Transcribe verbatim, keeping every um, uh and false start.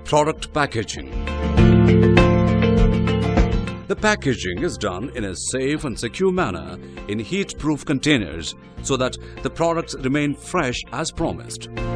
Product packaging. The packaging is done in a safe and secure manner in heat-proof containers so that the products remain fresh as promised.